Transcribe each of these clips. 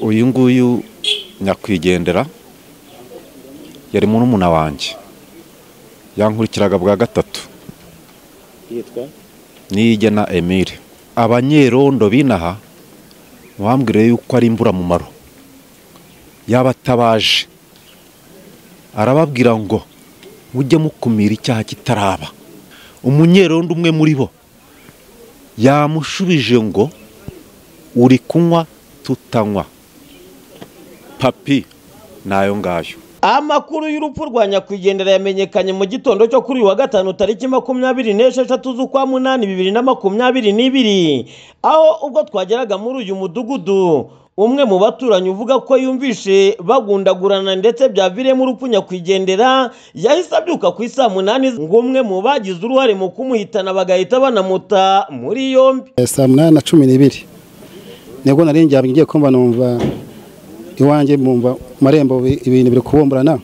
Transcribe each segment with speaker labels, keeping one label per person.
Speaker 1: uyu nguyu nyakwigendera yari murumuna wanjye, yankurikiraga bwa gatatu,
Speaker 2: yitwa
Speaker 1: Niyigena Emile. Abanyerondo binaha mwambwire yuko ari imburamumaro, yabatabaje arababwira ngo mujye mukumira icyaha kitaraba. Umunyerondo umwe muri bo yamushubije ngo uri kunywa tutanywa, papi nayo ngayo.
Speaker 2: Amakuru y'urupfu rwa nyakwigendera yamenyekanye mu gitondo cyo kuri wa gatanu tariki 26 z'ukwa munani 2022, aho ubwo twageraga muri uyu mudugudu umwe mu baturanyi uvuga ko yumvishe bagundagurana ndetse byaviremo urupfu nyakwigendera, yahise abyuka ku isaa 8 ngo umwe mu bagize uruhare mu kumuhitana bagahita banamuta muri yombi.
Speaker 3: Saa 8:12 nibwo narinjye ngiye kumva numva iwanjye mumva marembo ibintu biri kubomborana,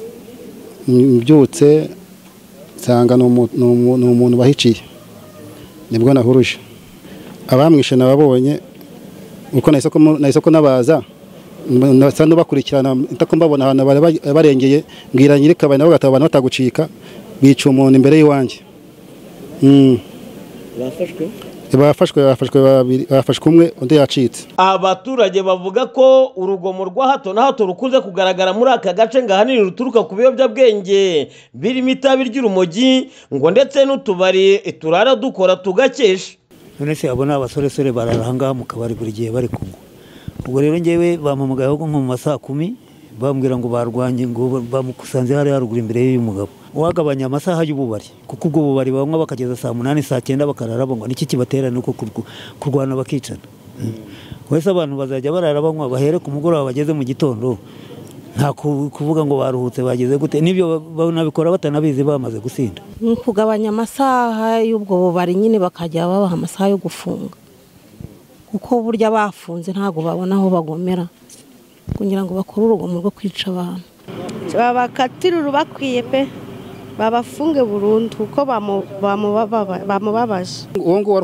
Speaker 3: mbyutse nsanga n'umuntu bahiciye, nibwo nahuruje abamwishe nababonye uko nahise ko nabaza nasa bakurikirana ntako mbabona ahantu barengeye, mbwira nyirikabane nabo gataba abantu batagucika, bica umuntu imbere y'iwanjye. Bafashwe babiri, bafashwe umwe undi yacitse.
Speaker 2: Abaturage bavuga ko urugomo rwa hato na hato rukunze kugaragara muri aka gace ngahanini ruturuka ku biyobyabwenge birimo itabi ry'urumogi ngo ndetse n'utubari turara dukora tugakesha.
Speaker 4: None se abona abasoresore bararanga mu kabari buri gihe bari kunywa. Ubwo rero ngewe bampamagaye nko mu masaa 10 bambwira ngo barwanye, ngo bamukusanze hari haruguru imbere y'uyu mugabo. Wagabanya amasaha y'ububari kuko ubwo bubari bamwe bakageza saa 8 saa 9 bakarara banywa. Niki kibatera nuko kurwana bakicana. Wese abantu bazajya barara banywa bahere ku mugoroba bageze mu gitondo, nta kuvuga ngo baruhutse bageze gute, nibyo banabikora batanabizi bamaze gusinda.
Speaker 5: Kugabanya amasaha y'ubwo bubari nyine bakajya babaha amasaha yo gufunga, kuko burya bafunze ntago babona aho bagomera kugira ngo bakore urugomo rwo kwica abantu.
Speaker 6: Babakatira urubakwiye pe, babafunge burundu uko bamubabaje.
Speaker 3: Uwo ngo wari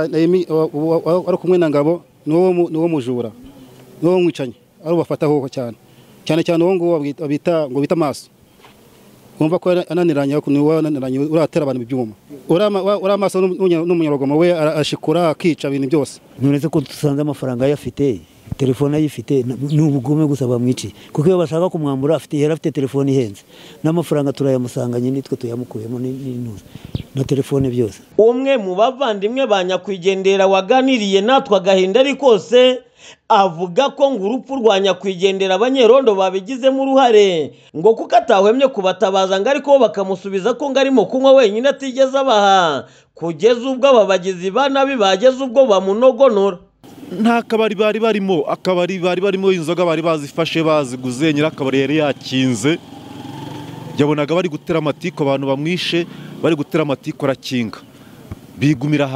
Speaker 3: kumwe na Ngabo niwo mujura, niwo mwicanye ari bafataho cyane uwo ngo bita Maso. Umva ko ananiranye uratera abantu ibyuma, uri Maso n'umunyarugomo we ashikura akica ibintu byose.
Speaker 4: None ko dusanze amafaranga yafite, telefone ayifite, n'ubugome gusa bamwici kuko iyo bashaka kumwambura afite telefone ihenze, n'amafaranga turayamusanganye nitwe tuyamukuyemo n'intuza na telefone byose.
Speaker 2: Umwe mu bavandimwe ba nyakwigendera waganiriye natwe agahinda ari kose avuga ko ngo urupfu rwa nyakwigendera abanyerondo babigizemo uruhare, ngo kuko atahwemye kubatabaza ngo ariko bakamusubiza ko ngo arimo kunywa wenyine atigeze abaha, kugeza ubwo ababagizi ba nabi bageze ubwo bamunogonora.
Speaker 1: Nta kabari bari barimo inzoga bari bazifashe baziguze, nyirakabari yari yakinze, yabonaga bari gutera amatiko abantu bamwishe, bari gutera amatiko arakinga, bigumira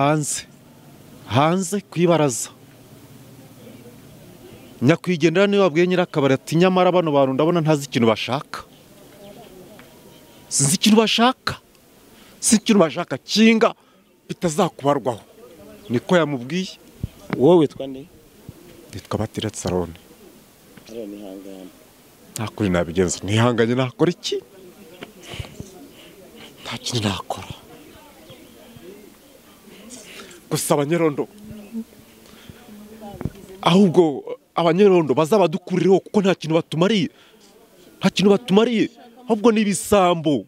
Speaker 1: hanze kwibaraza. Nyakwigendera niwe wabwiye nyirakabari ati nyamara bano bantu ndabona ntazi ikintu bashaka, sinzi ikintu bashaka, kinga bitazakubarwaho. Niko yamubwiye.
Speaker 2: Wowe witwa nde?
Speaker 1: Nditwa Batira Salone.
Speaker 2: Nihanganye.
Speaker 1: Nta kuri nabigenza, nihanganye nakora iki? Nta kintu nakora. Gusa abanyerondo ahubwo abanyerondo bazabadukurireho kuko nta kintu batumariye, ahubwo nibisambo.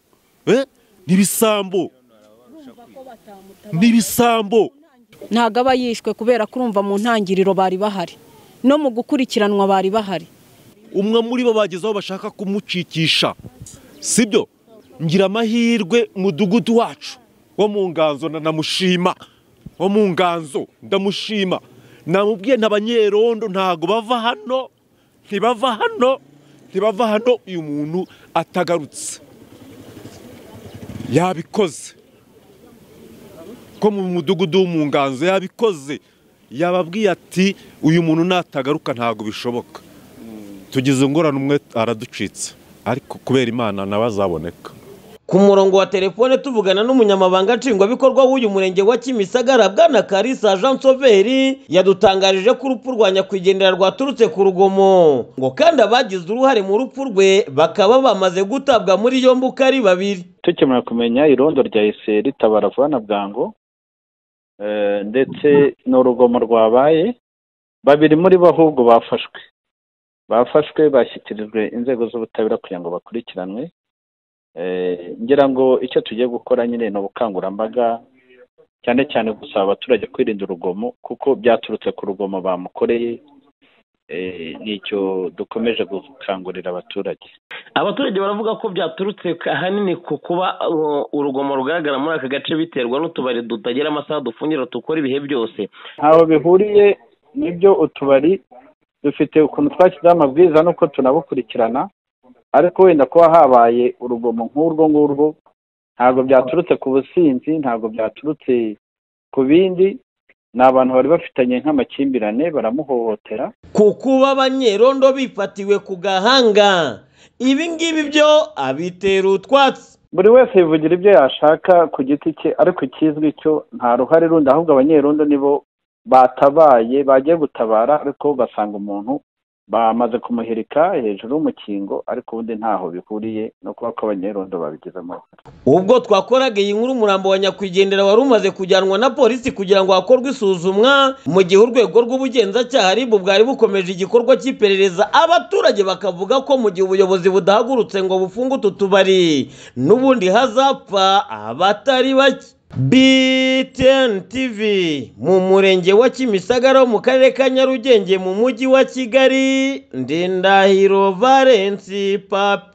Speaker 1: Nibisambo.
Speaker 7: Ntago aba yishwe kubera kurumva mu ntangiriro bari bahari no mu gukurikiranwa bari bahari.
Speaker 1: Umwe muri bo bagezaho bashaka kumucikisha, sibyo? Ngira amahirwe mudugudu wacu wo mu Nganzo namushima, wo mu Nganzo ndamushima, namubwiye n'abanyerondo ntago bava hano, uyu muntu atagarutse yabikoze ko mu mudugudu mu Nganzo yabikoze, yababwiye ati uyu muntu natagaruka ntago bishoboka. Tugize ngorane umwe araducitse, ariko kubera Imana nabazaboneka.
Speaker 2: Ku murongo wa telefone tuvugana n'umunyamabanga nshingwabikorwa w'uyu murenge wa Kimisagara Bwana Kalisa Jean Sauveri yadutangarije ko urupfu rwa nyakwigendera rwaturutse ku rugomo ngo kandi abagize uruhare mu rupfu rwe bakaba bamaze gutabwa muri yombi uko ari babiri.
Speaker 8: Tukimara kumenya irondo rya ese ritabara vuba na bwangu ndetse n'urugomo rwabaye, babiri muri bo ahubwo bafashwe bashyikirijwe inzego z'ubutabera kugira ngo bakurikiranwe. Ngira ngo icyo tugiye gukora nyine no bukangurambaga cyane cyane gusaba abaturage kwirinda urugomo kuko byaturutse ku rugomo bamukoreye. Nicyo dukomeje gukangurira abaturage.
Speaker 2: Abaturage baravuga ko byaturutse ahanini ku kuba urugomo rugaragara muri aka gace biterwa n'utubari dutagira amasaha dufungira tukora ibihe byose.
Speaker 8: Ntaho bihuriye n'ibyo utubari dufite ukuntu twashyizeho amabwiriza nuko tunabukurikirana, ariko wenda kuba habaye urugomo nk'urwo ngurwo ntabwo byaturutse ku businzi, ntabwo byaturutse ku bindi. Ni abantu bari bafitanye nk'amakimbirane baramuhohotera.
Speaker 2: Ku kuba abanyerondo bifatiwe ku gahanga, ibi ngibi byo abitera utwatsi.
Speaker 8: Buri wese yivugira ibyo yashaka ku giti cye, ariko ikizwi cyo nta ruhare rundi, ahubwo abanyerondo nibo batabaye, bagiye gutabara ariko basanga umuntu bamaze kumuhirika hejuru y'umukingo, ariko ubundi ntaho bihuriye no kuba ko abanyerondo babigizemo.
Speaker 2: Ubwo twakoraga iyi nkuru umurambo wa nyakwigendera wari umaze kujyanwa na polisi kugira ngo hakorwe isuzumwa, mu gihe urwego rw'ubugenzacyaha RIB bwari bukomeje igikorwa cy'iperereza. Abaturage bakavuga ko mu gihe ubuyobozi budahagurutse ngo bufunge utu tubari n'ubundi hazapfa abatari bake. BTN TV mu murenge wa Kimisagara mu karere ka Nyarugenge mu mujyi wa Kigali, Ndindahiro Valence Papi.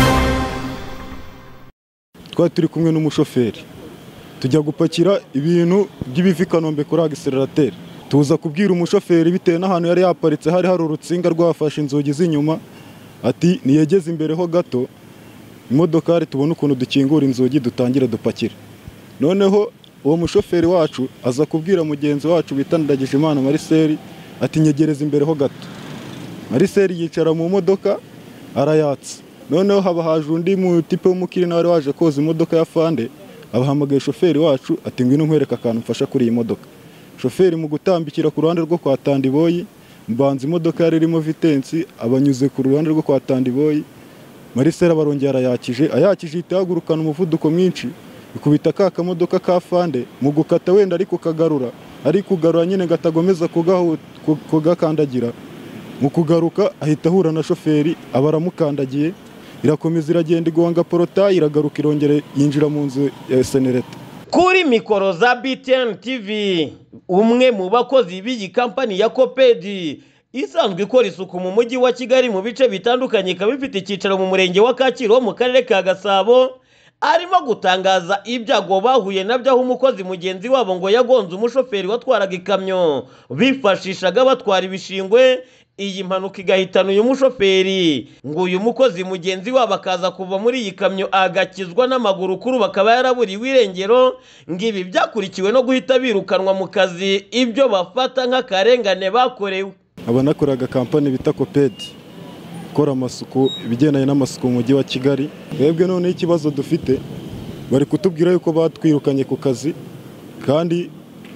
Speaker 1: Twari turi kumwe n'umushoferi tujya gupakira ibintu by'ibivi Kanombe kuri accelerateur, tuza kubwira umushoferi bitewe n'ahantu yari yaparitse hari urutsinga rwafashe inzugi z'inyuma, ati niyegeze imbere ho gato imodokari tubone ukuntu dukingura inzugi dutangire dupakira. Noneho uwo mushoferi wacu aza kubwira mugenzi wacu bita Ndagijimana Marcel ati nyegereza imbere ho gato. Marcel yicara mu modoka arayatsa. Noneho haba haje undi mu tipe w'umukirina wari waje koza imodoka ya Fande, abahamagaye shoferi wacu ati ngwino nkwereka akantu mfasha kuri iyi modoka. Shoferi mu gutambikira ku ruhande rwo kwa Tandiboyi, mbanza imodoka yari irimo Vitensi, abanyuze ku ruhande rwo kwa Tandiboyi. Marcel abarongera ayakije itagurukana umuvuduko mwinshi, ikubita ka kamodoka ka Fande mu gukata wenda ariko kagarura, nyine gatagomeza kugakandagira. Mu kugaruka ahita ahura na shoferi abaramukandagiye, irakomeza iragenda igonga porotayi, iragaruka irongera yinjira mu nzu ya Senereta.
Speaker 2: Kuri mikoro za BTN TV, umwe mu bakozi b'iyi kampani ya Kopedi isanzwe ikora isuku mu mujyi wa Kigali mu bice bitandukanye, ikaba ifite icyicaro mu murenge wa Kacyiru mu karere ka Gasabo, arimo gutangaza ibyago bahuye nabyo aho umukozi mugenzi wabo ngo yagonze umushoferi watwaraga ikamyo bifashishaga batwara ibishingwe. Iyi mpanuka igahitana uyu mushoferi, ngo uyu mukozi mugenzi wabo akaza kuva muri iyi kamyo agakizwa n'amaguru kuru bakaba yaraburiwe irengero. Ngibi byakurikiwe no guhita birukanwa mu kazi, ibyo bafata nk'akarengane bakorewe.
Speaker 1: Abanakoraga kampani bita Kopedi ikora amasuku, ibigendanye n'amasuku mu mujyi wa Kigali. Twebwe none ikibazo dufite, bari kutubwira yuko batwirukanye ku kazi kandi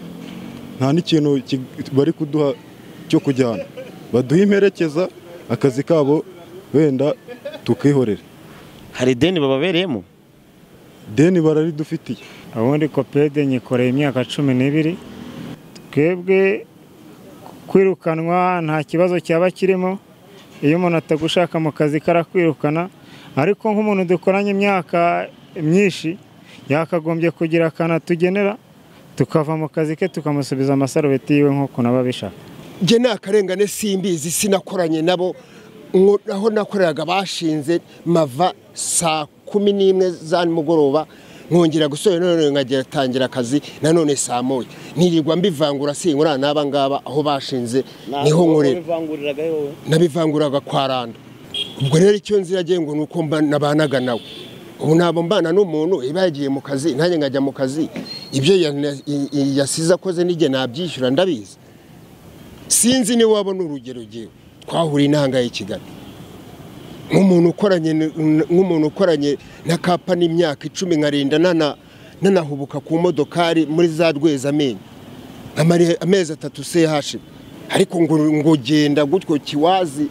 Speaker 1: nta n'ikintu bari kuduha cyo kujyana. Baduha imperekeza akazi kabo wenda tukihorera.
Speaker 2: Hari deni bababereyemo?
Speaker 1: Deni bararidufitiye.
Speaker 9: Ubundi Kopedi nyikoreye imyaka 12. Twebwe kwirukanwa nta kibazo cyaba kirimo, iyo umuntu atagushaka mu kazi karakwirukana, ariko nk'umuntu dukoranye imyaka myinshi yakagombye kugira akana tugenera tukava mu kazi ke tukamusubiza amasarubeti yiwe nk'uko nababishaka.
Speaker 10: Je nakarengane simbizi, sinakoranye nabo, aho nakoreraga bashinze mava saa 11 za mugoroba nkongera gusore none nkagera tangira akazi nanone saa moya, nirirwa mbivangura sinkura naba ngaba aho bashinze niho nkorera. Nabivanguraga kwa Rando. Ubwo rero icyo nziragiye ngo nuko nabanaga nawe, ubu nabo mbana n'umuntu ibagiye mu kazi nanjye ngajya mu kazi, ibyo yasiza koze nige nabyishyura ndabizi. Sinzi ni wabona urugero giye twahuri intanga y'Ikigali nk'umuntu ukoranye na kampani imyaka 10 nkarinda nanahubuka ku modokari muri za Rwezamenyo amezi 3 CH ariko ngo genda gutyo kiwazi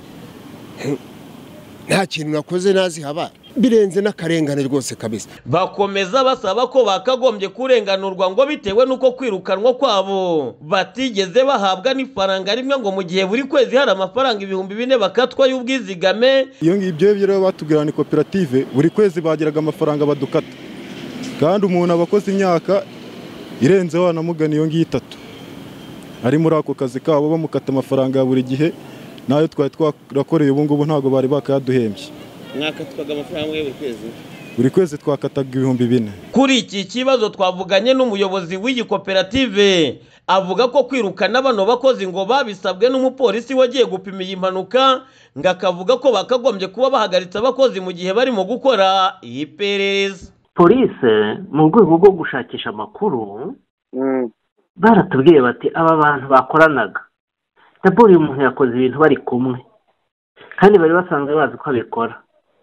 Speaker 10: nta kintu nakoze nazi haba birenze n'akarengane rwose kabisa.
Speaker 2: Bakomeza basaba ko bakagombye kurenganurwa ngo bitewe nuko kwirukanwa kwabo batigeze bahabwa n'ifaranga rimwe ngo mu gihe buri kwezi hari amafaranga 4,000 bakatwa y'ubwizigame.
Speaker 11: Iyo ngibyo byo batubwira ni koperative buri kwezi bagiraga amafaranga badukata kandi umuntu abakoze imyaka irenze wanamugana iyo ngiyi 3 ari muri ako kazi kabo bamukata amafaranga ya buri gihe nayo twari twarakoreye ubu ngubu ntago bari bakayaduhembye.
Speaker 2: Mwakatwaga amafaranga
Speaker 11: buri kwezi twakataga 4,000.
Speaker 2: Kuri iki kibazo twavuganye n'umuyobozi w'iyi koperative avuga ko kwirukana bano bakozi ngo babisabwe n'umupolisi wagiye gupima iyi mpanuka, ngakavuga ko bakagombye kuba bahagaritse abakozi mu gihe barimo gukora iperereza.
Speaker 12: Police mu rwego rwo gushakisha amakuru baratubwiye bati aba bantu bakoranaga daburi umuntu yakoze ibintu bari kumwe kandi bari basanzwe bazi ko abikora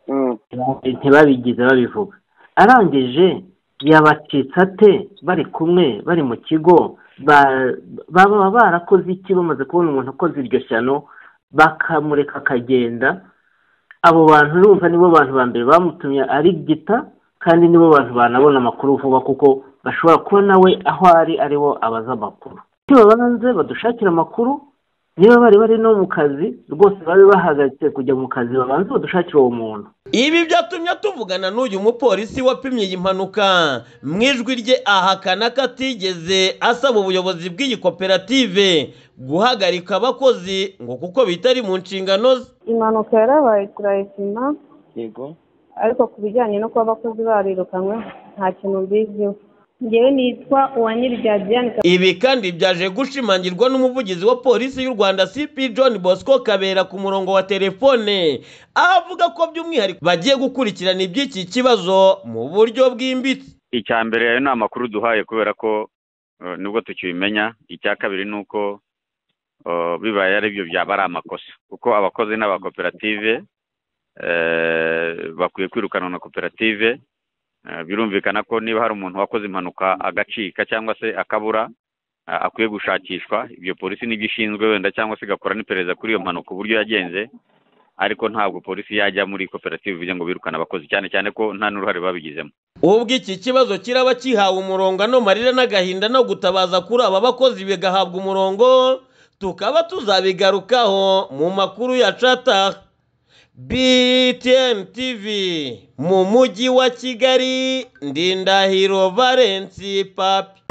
Speaker 12: ntibabigize babivuga arangije yabacitse ate bari kumwe bari mu kigo baba barakoze iki bamaze kubona umuntu akoze iryo shyano bakamureka akagenda. Abo bantu urumva nibo bantu ba mbere bamutumye ari gita kandi nibo bantu banabona amakuru vuba kuko bashobora kuba nawe aho aribo abaza amakuru. Babanze badushakira amakuru niba bari no mu kazi rwose babe bahagaritse kujya mu kazi babanze badushakira uwo muntu.
Speaker 2: Ibi byatumye tuvugana n'uyu mupolisi wapimye iyi mpanuka mu ijwi rye ahakana ko atigeze asaba ubuyobozi bw'iyi koperative guhagarika abakozi ngo kuko bitari mu nshingano ze.
Speaker 13: Impanuka yarabaye turayipima
Speaker 2: yego
Speaker 13: ariko ku bijyanye no kuba abakozi barirukanwe nta kintu mbiziho. Ngewe nitwa Uwanyirya Diane.
Speaker 2: Ibi kandi byaje gushimangirwa n'umuvugizi wa polisi y'u Rwanda CP John Bosco Kabera ku murongo wa telefone avuga ko by'umwihariko bagiye gukurikirana iby'iki kibazo mu buryo bwimbitse.
Speaker 14: Icya mbere ayo ni amakuru duhaye kubera ko nubwo tukibimenya. Icya kabiri nuko bibaye ari byo byaba ari amakosa kuko abakozi n'abakoperative bakwiye kwirukanwa na koperative. Birumvikana ko niba hari umuntu wakoze impanuka agacika cyangwa se akabura akwiye gushakishwa. Ibyo polisi n'igishinzwe wenda cyangwa se gakora n'iperereza kuri iyo mpanuka uburyo yagenze, ariko ntabwo polisi yajya muri koperative bijya ngo birukana abakozi cyane cyane ko nta n'uruhare babigizemo.
Speaker 2: Ubwo iki kibazo kiraba kihawe umurongo no marira n'agahinda no gutabaza kuri aba bakozi bigahabwa umurongo, tukaba tuzabigarukaho mu makuru ya Chata. BTN TV mu mujyi wa Kigali, Ndindahiro Valence Papi.